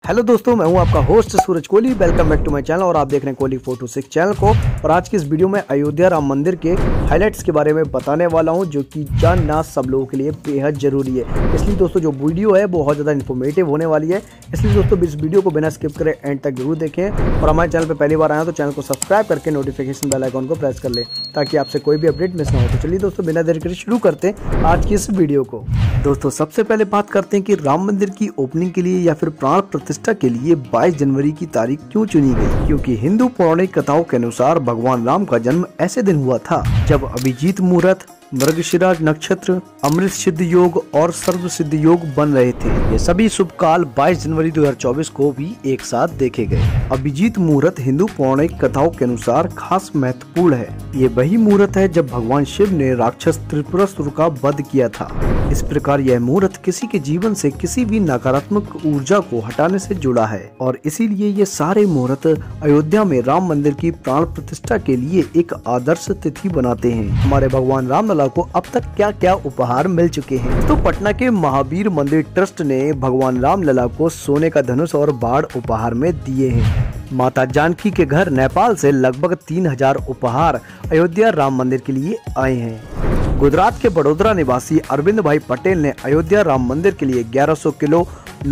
Hello दोस्तों, मैं हूं आपका host Suraj Kohli. Welcome back to my channel और आप देख रहे हैं कोहली 426 चैनल को। और आज की इस वीडियो में अयोध्या राम मंदिर के हाइलाइट्स के बारे में बताने वाला हूं, जो कि जानना सब लोगों के लिए बेहद जरूरी है। इसलिए दोस्तों जो वीडियो है बहुत ज़्यादा इन्फॉर्मेटिव होने वाली है, इसलिए दोस्तों इस वीडियो को बिना स्किप करे एंड तक जरूर देखें। और हमारे चैनल पर पहली बार आए तो चैनल को सब्सक्राइब करके नोटिफिकेशन बेल आइकन को प्रेस कर लें, ताकि आपसे कोई भी अपडेट मिस ना हो। तो चलिए दोस्तों बिना देर करे शुरू करते हैं आज की इस वीडियो को। दोस्तों सबसे पहले बात करते हैं कि राम मंदिर की ओपनिंग के लिए या फिर प्राण प्रतिष्ठा के लिए 22 जनवरी की तारीख क्यों चुनी गई, क्योंकि हिंदू पौराणिक कथाओं के अनुसार भगवान राम का जन्म ऐसे दिन हुआ था जब अभिजीत मुहूर्त, मृगशिरा नक्षत्र, अमृत सिद्ध योग और सर्व सिद्ध योग बन रहे थे। ये सभी शुभ काल 22 जनवरी 2024 को भी एक साथ देखे गए। अभिजीत मुहूर्त हिंदू पौराणिक कथाओं के अनुसार खास महत्वपूर्ण है। ये वही मुहूर्त है जब भगवान शिव ने राक्षस त्रिपुरासुर का वध किया था। इस प्रकार यह मुहूर्त किसी के जीवन से किसी भी नकारात्मक ऊर्जा को हटाने से जुड़ा है और इसीलिए ये सारे मुहूर्त अयोध्या में राम मंदिर की प्राण प्रतिष्ठा के लिए एक आदर्श तिथि बनाते हैं। हमारे भगवान राम लला को अब तक क्या क्या उपहार मिल चुके हैं, तो पटना के महावीर मंदिर ट्रस्ट ने भगवान राम लला को सोने का धनुष और बाढ़ उपहार में दिए हैं। माता जानकी के घर नेपाल से लगभग 3000 उपहार अयोध्या राम मंदिर के लिए आए हैं। गुजरात के बड़ोदरा निवासी अरविंद भाई पटेल ने अयोध्या राम मंदिर के लिए 1100 किलो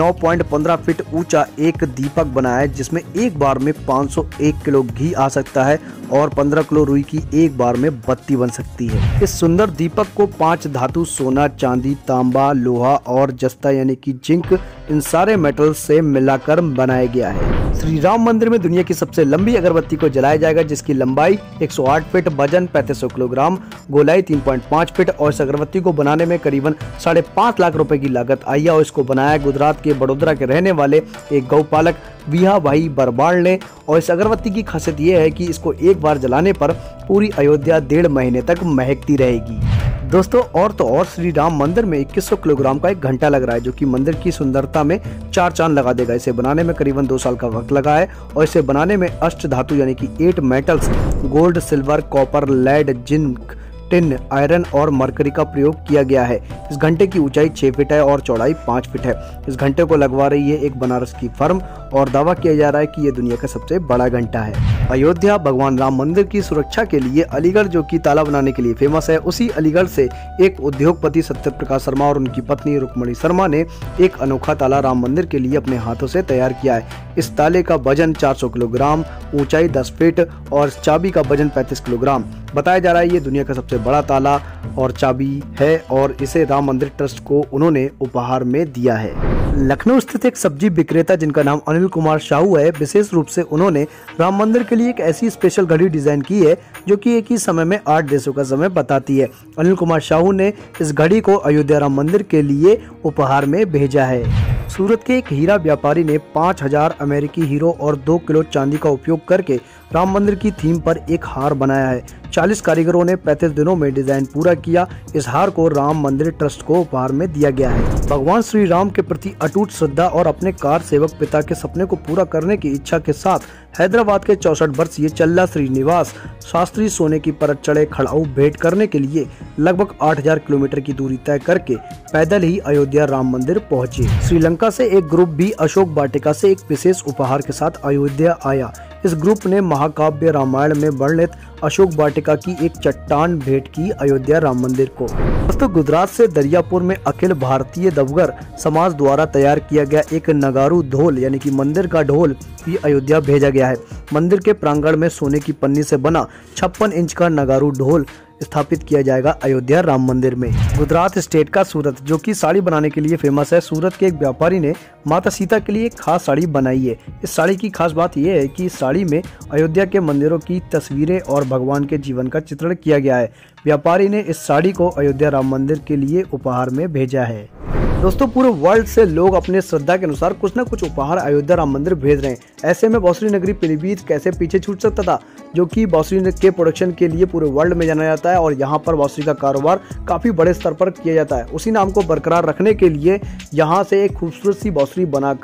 9.15 फीट ऊंचा एक दीपक बनाया है, जिसमें एक बार में 501 किलो घी आ सकता है और 15 किलो रुई की एक बार में बत्ती बन सकती है। इस सुंदर दीपक को 5 धातु सोना, चांदी, तांबा, लोहा और जस्ता यानी कि जिंक, इन सारे मेटल से मिलाकर बनाया गया है। श्री राम मंदिर में दुनिया की सबसे लंबी अगरबत्ती को जलाया जाएगा, जिसकी लंबाई 108 फीट, वजन 3500 किलोग्राम, गोलाई 3.5 फीट और इस अगरबत्ती को बनाने में करीबन 5.5 लाख रुपए की लागत आई है। और इसको बनाया गुजरात के बड़ोदरा के रहने वाले एक गौपालक विहा भाई बरबाड़ ने। और इस अगरबत्ती की खासियत ये है कि इसको एक बार जलाने पर पूरी अयोध्या 1.5 महीने तक महकती रहेगी। दोस्तों और तो और श्री राम मंदिर में 2100 किलोग्राम का एक घंटा लग रहा है, जो कि मंदिर की सुंदरता में 4 चांद लगा देगा। इसे बनाने में करीबन 2 साल का वक्त लगा है और इसे बनाने में अष्ट धातु यानी कि 8 metals gold, silver, copper, lead, zinc, tin, iron और मरकरी का प्रयोग किया गया है। इस घंटे की ऊंचाई 6 फीट है और चौड़ाई 5 फीट है। इस घंटे को लगवा रही है एक बनारस की फर्म और दावा किया जा रहा है कि ये दुनिया का सबसे बड़ा घंटा है। अयोध्या भगवान राम मंदिर की सुरक्षा के लिए अलीगढ़, जो कि ताला बनाने के लिए फेमस है, उसी अलीगढ़ से एक उद्योगपति सत्यप्रकाश शर्मा और उनकी पत्नी रुक्मणी शर्मा ने एक अनोखा ताला राम मंदिर के लिए अपने हाथों से तैयार किया है। इस ताले का वजन 400 किलोग्राम, ऊंचाई 10 फीट और चाबी का वजन 35 किलोग्राम। बताया जा रहा है ये दुनिया का सबसे बड़ा ताला और चाबी है और इसे राम मंदिर ट्रस्ट को उन्होंने उपहार में दिया है। लखनऊ स्थित एक सब्जी विक्रेता जिनका नाम अनिल कुमार साहू है, विशेष रूप से उन्होंने राम मंदिर के लिए एक ऐसी स्पेशल घड़ी डिजाइन की है जो कि एक ही समय में 8 देशों का समय बताती है। अनिल कुमार साहू ने इस घड़ी को अयोध्या राम मंदिर के लिए उपहार में भेजा है। सूरत के एक हीरा व्यापारी ने 5000 अमेरिकी हीरो और 2 किलो चांदी का उपयोग करके राम मंदिर की थीम पर एक हार बनाया है। 40 कारीगरों ने 35 दिनों में डिजाइन पूरा किया। इस हार को राम मंदिर ट्रस्ट को उपहार में दिया गया है। भगवान श्री राम के प्रति अटूट श्रद्धा और अपने कार सेवक पिता के सपने को पूरा करने की इच्छा के साथ हैदराबाद के 64 वर्षीय चल्ला श्रीनिवास शास्त्री सोने की परत चढ़े खड़ाऊ भेंट करने के लिए लगभग 8000 किलोमीटर की दूरी तय करके पैदल ही अयोध्या राम मंदिर पहुंचे। श्रीलंका से एक ग्रुप भी अशोक वाटिका से एक विशेष उपहार के साथ अयोध्या आया। इस ग्रुप ने महाकाव्य रामायण में वर्णित अशोक वाटिका की एक चट्टान भेंट की अयोध्या राम मंदिर को। दोस्तों गुजरात से दरियापुर में अखिल भारतीय दवगर समाज द्वारा तैयार किया गया एक नगारू ढोल यानी कि मंदिर का ढोल भी अयोध्या भेजा गया है। मंदिर के प्रांगण में सोने की पन्नी से बना 56 इंच का नगारू ढोल स्थापित किया जाएगा अयोध्या राम मंदिर में। गुजरात स्टेट का सूरत, जो कि साड़ी बनाने के लिए फेमस है, सूरत के एक व्यापारी ने माता सीता के लिए एक खास साड़ी बनाई है। इस साड़ी की खास बात यह है कि इस साड़ी में अयोध्या के मंदिरों की तस्वीरें और भगवान के जीवन का चित्रण किया गया है। व्यापारी ने इस साड़ी को अयोध्या राम मंदिर के लिए उपहार में भेजा है। दोस्तों पूरे वर्ल्ड से लोग अपने श्रद्धा के अनुसार कुछ न कुछ उपहार अयोध्या राम मंदिर भेज रहे हैं। ऐसे में बांसुरी नगरी पीलीभीत कैसे पीछे छूट सकता था, जो कि बांसुरी के प्रोडक्शन के लिए पूरे वर्ल्ड में जाना जाता है और यहाँ पर बांसुरी का कारोबार काफी बड़े स्तर पर किया जाता है। उसी नाम को बरकरार रखने के लिए यहाँ से एक खूबसूरत सी बांसुरी बनाकर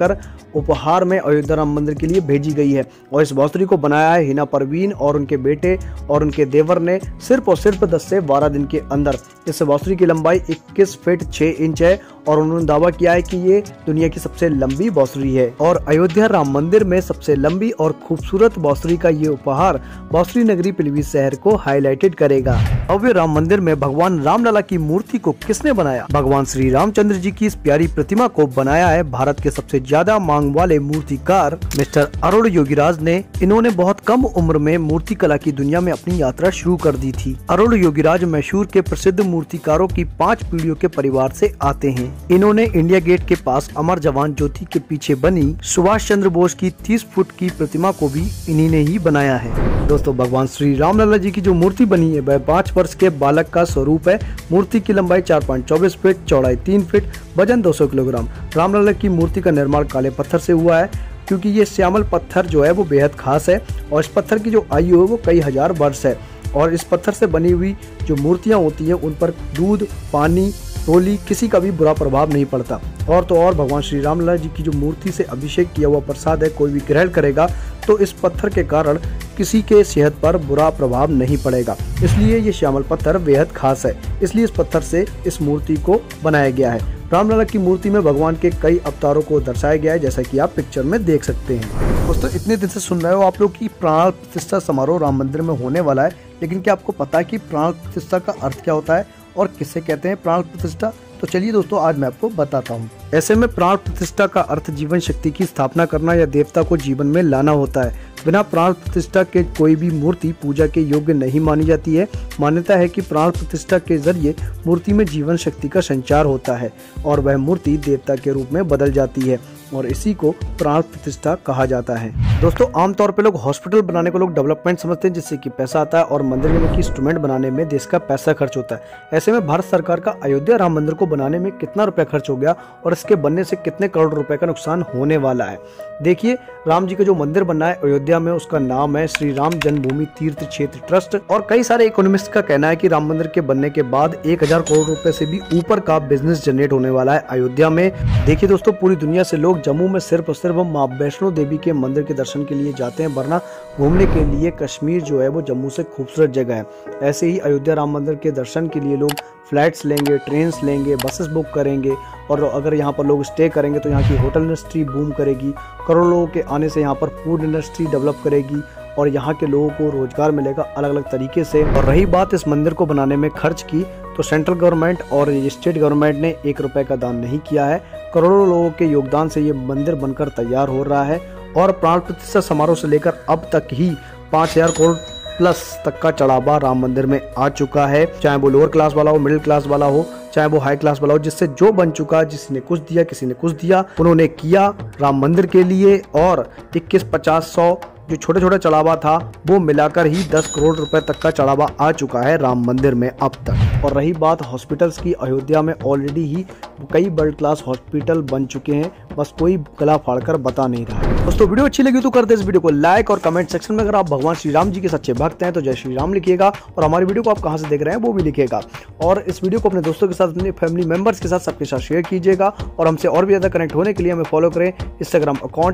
उपहार में अयोध्या राम मंदिर के लिए भेजी गई है। और इस बांसुरी को बनाया है हिना परवीन और उनके बेटे और उनके देवर ने सिर्फ और सिर्फ 10 से 12 दिन के अंदर। इस बांसुरी की लंबाई 21 फीट 6 इंच है और उन्होंने दावा किया है कि ये दुनिया की सबसे लंबी बांसुरी है और अयोध्या राम मंदिर में सबसे लंबी और खूबसूरत बांसुरी का ये उपहार बांसुरी नगरी पीलीभीत शहर को हाईलाइटेड करेगा। भव्य राम मंदिर में भगवान रामलला की मूर्ति को किसने बनाया? भगवान श्री रामचंद्र जी की इस प्यारी प्रतिमा को बनाया है भारत के सबसे ज्यादा मांग वाले मूर्तिकार मिस्टर अरुण योगीराज ने। इन्होंने बहुत कम उम्र में मूर्ति कला की दुनिया में अपनी यात्रा शुरू कर दी थी। अरुण योगीराज मैसूर के प्रसिद्ध मूर्तिकारों की 5 पीढ़ियों के परिवार से आते हैं। इन्होंने इंडिया गेट के पास अमर जवान ज्योति के पीछे बनी सुभाष चंद्र बोस की 30 फुट की प्रतिमा को भी इन्हीं ने ही बनाया है। दोस्तों, भगवान श्री रामलला जी की जो मूर्ति बनी है वह 5 वर्ष के बालक का स्वरूप है। मूर्ति की लंबाई 4.24 फीट, चौड़ाई 3 फीट, वजन 200 किलोग्राम। रामलला की मूर्ति का निर्माण काले पत्थर से हुआ है क्योंकि ये श्यामल पत्थर जो है वो बेहद खास है और इस पत्थर की जो आयु है वो कई हजार वर्ष है। और इस पत्थर से बनी हुई जो मूर्तियां होती हैं उन पर दूध, पानी, रोली किसी का भी बुरा प्रभाव नहीं पड़ता। और तो और भगवान श्री रामलला जी की जो मूर्ति से अभिषेक किया हुआ प्रसाद है कोई भी ग्रहण करेगा तो इस पत्थर के कारण किसी के सेहत पर बुरा प्रभाव नहीं पड़ेगा। इसलिए ये श्यामल पत्थर बेहद खास है, इसलिए इस पत्थर से इस मूर्ति को बनाया गया है। रामलला की मूर्ति में भगवान के कई अवतारों को दर्शाया गया है जैसा कि आप पिक्चर में देख सकते हैं। दोस्तों, इतने दिन से सुन रहे हो आप लोग कि प्राण प्रतिष्ठा समारोह राम मंदिर में होने वाला है, लेकिन क्या आपको पता है कि प्राण प्रतिष्ठा का अर्थ क्या होता है और किसे कहते हैं प्राण प्रतिष्ठा? तो चलिए दोस्तों, आज मैं आपको बताता हूँ। ऐसे में प्राण प्रतिष्ठा का अर्थ जीवन शक्ति की स्थापना करना या देवता को जीवन में लाना होता है। बिना प्राण प्रतिष्ठा के कोई भी मूर्ति पूजा के योग्य नहीं मानी जाती है। मान्यता है कि प्राण प्रतिष्ठा के जरिए मूर्ति में जीवन शक्ति का संचार होता है और वह मूर्ति देवता के रूप में बदल जाती है और इसी को प्राण प्रतिष्ठा कहा जाता है। दोस्तों, आमतौर पे लोग हॉस्पिटल बनाने को लोग डेवलपमेंट समझते हैं जिससे कि पैसा आता है और मंदिर यानी कि इंस्ट्रूमेंट बनाने में देश का पैसा खर्च होता है। ऐसे में भारत सरकार का अयोध्या राम मंदिर को बनाने में कितना रुपया खर्च हो गया और इसके बनने से कितने करोड़ रुपए का नुकसान होने वाला है। देखिए, राम जी का जो मंदिर बनना है अयोध्या में उसका नाम है श्री राम जन्मभूमि तीर्थ क्षेत्र ट्रस्ट और कई सारे इकोनॉमिस्ट का कहना है कि राम मंदिर के बनने के बाद 1000 करोड़ रुपए से भी ऊपर का बिजनेस जनरेट होने वाला है अयोध्या में। देखिए दोस्तों, पूरी दुनिया से लोग जम्मू में सिर्फ और सिर्फ माँ वैष्णो देवी के मंदिर के दर्शन के लिए जाते हैं, वरना घूमने के लिए कश्मीर जो है वो जम्मू से खूबसूरत जगह है। ऐसे ही अयोध्या राम मंदिर के दर्शन के लिए लोग फ्लाइट्स लेंगे, ट्रेन्स लेंगे, बसेस बुक करेंगे और अगर यहाँ पर लोग स्टे करेंगे तो यहाँ की होटल इंडस्ट्री बूम करेगी। करोड़ों लोगों के आने से यहाँ पर फूड इंडस्ट्री डेवलप करेगी और यहाँ के लोगों को रोजगार मिलेगा अलग अलग तरीके से। और रही बात इस मंदिर को बनाने में खर्च की, तो सेंट्रल गवर्नमेंट और स्टेट गवर्नमेंट ने 1 रुपए का दान नहीं किया है। करोड़ों लोगों के योगदान से ये मंदिर बनकर तैयार हो रहा है और प्राण प्रतिष्ठा समारोह से लेकर अब तक ही 5000 करोड़ प्लस तक का चढ़ावा राम मंदिर में आ चुका है। चाहे वो लोअर क्लास वाला हो, मिडिल क्लास वाला हो, चाहे वो हाई क्लास वाला हो, जिससे जो बन चुका, जिसने कुछ दिया, किसी ने कुछ दिया, उन्होंने किया राम मंदिर के लिए। और 21, 50, 100 जो छोटे छोटे चढ़ावा था वो मिलाकर ही 10 करोड़ रुपए तक का चढ़ावा आ चुका है राम मंदिर में अब तक। और रही बात हॉस्पिटल्स की, अयोध्या में ऑलरेडी ही कई वर्ल्ड क्लास हॉस्पिटल बन चुके हैं, बस कोई गला फाड़कर बता नहीं रहा है। दोस्तों, वीडियो अच्छी लगी तो कर दे इस वीडियो को लाइक और कमेंट सेक्शन में अगर आप भगवान श्री राम जी के सच्चे भक्त हैं तो जय श्री राम लिखिएगा और हमारी वीडियो को आप कहां से देख रहे हैं वो भी लिखिएगा। और इस वीडियो को अपने दोस्तों के साथ, अपने फैमिली मेंबर्स के साथ, सबके साथ शेयर कीजिएगा और हमसे और भी ज्यादा कनेक्ट होने के लिए हमें फॉलो करें इंस्टाग्राम अकाउंट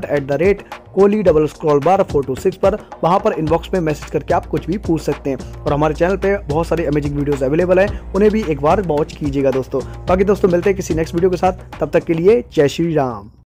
@kohli_426 पर। वहां पर इनबॉक्स में मैसेज करके आप कुछ भी पूछ सकते हैं और हमारे चैनल पे बहुत सारी अमेजिंग वीडियोस अवेलेबल है, उन्हें भी एक बार वॉच कीजिएगा दोस्तों। बाकी दोस्तों, मिलते हैं किसी नेक्स्ट वीडियो के साथ, तब तक के लिए जय श्री राम।